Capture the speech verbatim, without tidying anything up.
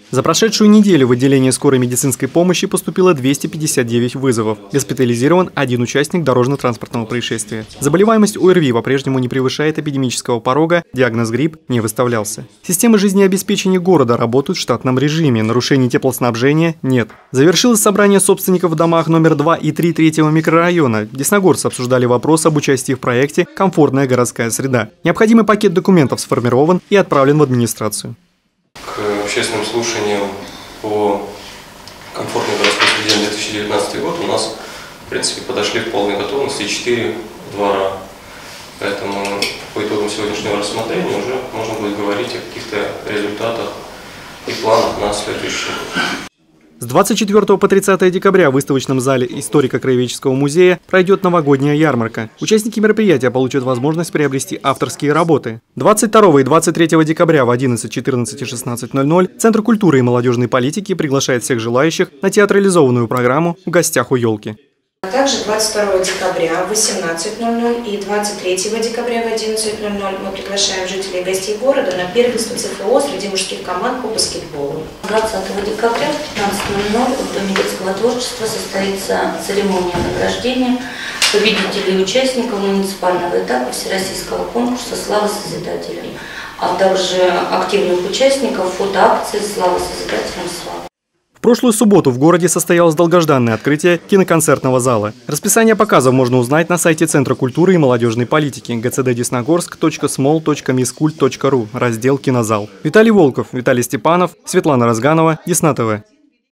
За прошедшую неделю в отделение скорой медицинской помощи поступило двести пятьдесят девять вызовов. Госпитализирован один участник дорожно-транспортного происшествия. Заболеваемость ОРВИ по-прежнему не превышает эпидемического порога, диагноз грипп не выставлялся. Системы жизнеобеспечения города работают в штатном режиме, нарушений теплоснабжения нет. Завершилось собрание собственников в домах номер два и три третьего микрорайона. Десногорцы обсуждали вопрос об участии в проекте «Комфортная городская среда». Необходимый пакет документов сформирован и отправлен в администрацию. К общественным слушаниям по комфортной городской среде на две тысячи девятнадцатый год у нас, в принципе, подошли в полной готовности четыре двора. Поэтому по итогам сегодняшнего рассмотрения уже можно будет говорить о каких-то результатах и планах на следующий год. С двадцать четвёртого по тридцатое декабря в выставочном зале историко-краеведческого музея пройдет новогодняя ярмарка. Участники мероприятия получат возможность приобрести авторские работы. двадцать второго и двадцать третьего декабря в одиннадцать, четырнадцать и шестнадцать ноль ноль Центр культуры и молодежной политики приглашает всех желающих на театрализованную программу «В гостях у елки». Также двадцать второго декабря в восемнадцать ноль ноль и двадцать третьего декабря в одиннадцать ноль ноль мы приглашаем жителей и гостей города на первенство ЦФО среди мужских команд по баскетболу. двадцатого декабря в пятнадцать ноль ноль в Доме детского творчества состоится церемония награждения победителей и участников муниципального этапа Всероссийского конкурса «Слава Созидателям», а также активных участников фотоакции «Слава Созидателям, слава». В прошлую субботу в городе состоялось долгожданное открытие киноконцертного зала. Расписание показов можно узнать на сайте Центра культуры и молодежной политики джи си ди десногорск точка смол точка мискульт точка ру, раздел «Кинозал». Виталий Волков, Виталий Степанов, Светлана Разганова, Десна ТВ.